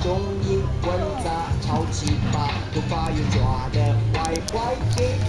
中英混杂超奇葩，头发又抓得歪歪的。